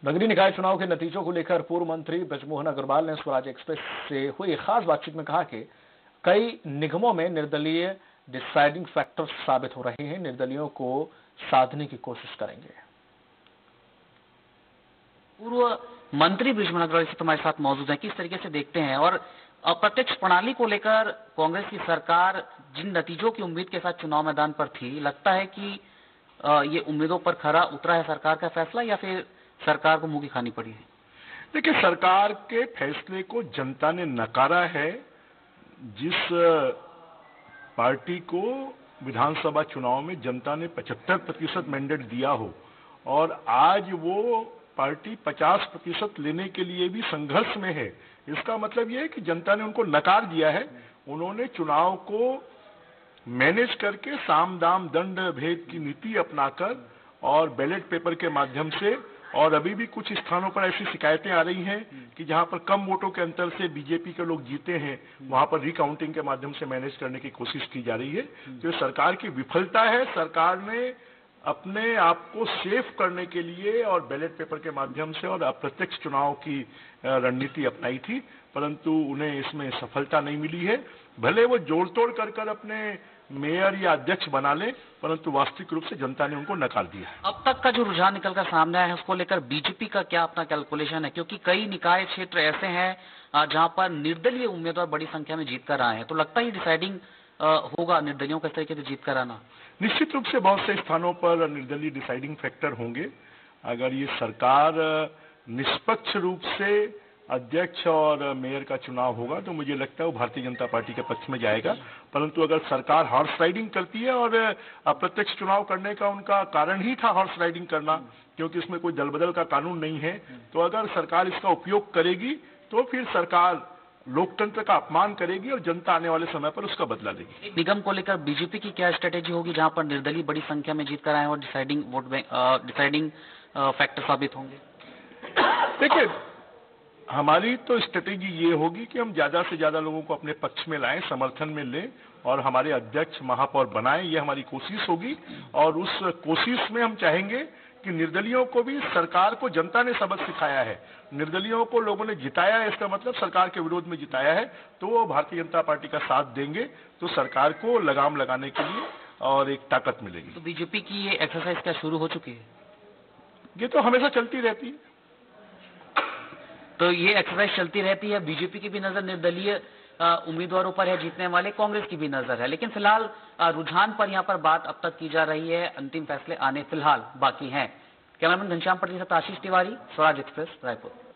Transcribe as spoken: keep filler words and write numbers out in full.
नगरीय निकाय चुनाव के नतीजों को लेकर पूर्व मंत्री बृजमोहन अग्रवाल ने स्वराज एक्सप्रेस से हुई खास बातचीत में कहा कि कई निगमों में निर्दलीय डिसाइडिंग फैक्टर साबित हो रहे हैं। निर्दलीयों को साधने की कोशिश करेंगे। पूर्व मंत्री बृजमोहन अग्रवाल से तुम्हारे साथ मौजूद हैं, किस तरीके से देखते हैं और अप्रत्यक्ष प्रणाली को लेकर कांग्रेस की सरकार जिन नतीजों की उम्मीद के साथ चुनाव मैदान पर थी, लगता है कि ये उम्मीदों पर खरा उतरा है सरकार का फैसला या फिर सरकार को मुंह की खानी पड़ी है? देखिए, सरकार के फैसले को जनता ने नकारा है। जिस पार्टी को विधानसभा चुनाव में जनता ने पचहत्तर प्रतिशत मैंडेट दिया हो और आज वो पार्टी पचास प्रतिशत लेने के लिए भी संघर्ष में है, इसका मतलब यह है कि जनता ने उनको नकार दिया है। उन्होंने चुनाव को मैनेज करके साम दाम दंड भेद की नीति अपनाकर और बैलेट पेपर के माध्यम से, और अभी भी कुछ स्थानों पर ऐसी शिकायतें आ रही हैं कि जहां पर कम वोटों के अंतर से बीजेपी के लोग जीते हैं, वहां पर रिकाउंटिंग के माध्यम से मैनेज करने की कोशिश की जा रही है। तो ये सरकार की विफलता है। सरकार ने अपने आप को सेफ करने के लिए और बैलेट पेपर के माध्यम से और अप्रत्यक्ष चुनाव की रणनीति अपनाई थी, परंतु उन्हें इसमें सफलता नहीं मिली है। भले वो जोड़ तोड़ कर कर अपने मेयर या अध्यक्ष बना ले, परंतु वास्तविक रूप से जनता ने उनको नकार दिया है। अब तक का जो रुझान निकलकर सामने आया है, उसको लेकर बीजेपी का क्या अपना कैलकुलेशन है? क्योंकि कई निकाय क्षेत्र ऐसे हैं जहां पर निर्दलीय उम्मीदवार बड़ी संख्या में जीत कर आए हैं, तो लगता है डिसाइडिंग होगा निर्दलियों को इस तरीके से जीत कर आना। निश्चित रूप से बहुत से स्थानों पर निर्दलीय डिसाइडिंग फैक्टर होंगे। अगर ये सरकार निष्पक्ष रूप से अध्यक्ष और मेयर का चुनाव होगा तो मुझे लगता है वो भारतीय जनता पार्टी के पक्ष में जाएगा। परंतु अगर सरकार हॉर्स राइडिंग करती है, और अप्रत्यक्ष चुनाव करने का उनका कारण ही था हॉर्स राइडिंग करना, क्योंकि इसमें कोई दलबदल का कानून नहीं है, तो अगर सरकार इसका उपयोग करेगी तो फिर सरकार लोकतंत्र का अपमान करेगी और जनता आने वाले समय पर उसका बदला लेगी। निगम को लेकर बीजेपी की क्या स्ट्रेटेजी होगी जहां पर निर्दलीय बड़ी संख्या में जीत कर आए और डिसाइडिंग वोट डिसाइडिंग फैक्टर साबित होंगे? देखिए, हमारी तो स्ट्रेटेजी ये होगी कि हम ज्यादा से ज्यादा लोगों को अपने पक्ष में लाएं, समर्थन में लें और हमारे अध्यक्ष महापौर बनाएं। ये हमारी कोशिश होगी और उस कोशिश में हम चाहेंगे कि निर्दलियों को भी सरकार को जनता ने सबक सिखाया है, निर्दलियों को लोगों ने जिताया है, इसका मतलब सरकार के विरोध में जिताया है, तो वो भारतीय जनता पार्टी का साथ देंगे तो सरकार को लगाम लगाने के लिए और एक ताकत मिलेगी। तो बीजेपी की ये एक्सरसाइज क्या शुरू हो चुकी है? ये तो हमेशा चलती रहती है। तो ये एक्सरसाइज चलती रहती है। बीजेपी की भी नजर निर्दलीय उम्मीदवारों पर है जीतने वाले, कांग्रेस की भी नजर है, लेकिन फिलहाल रुझान पर यहाँ पर बात अब तक की जा रही है। अंतिम फैसले आने फिलहाल बाकी हैं। कैमरामैन घनश्याम पटेल के साथ आशीष तिवारी, स्वराज एक्सप्रेस, रायपुर।